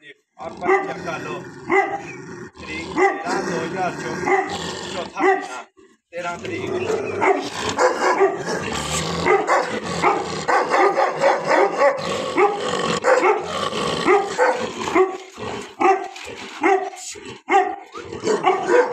और पर चेक कर लो तरीक 13/2024 चौथा महीना 13 तरीक